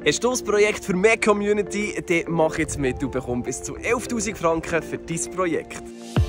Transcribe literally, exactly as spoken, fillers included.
Hast du ein Projekt für mehr Community, dann mach jetzt mit und bekomm bis zu elftausend Franken für dein Projekt.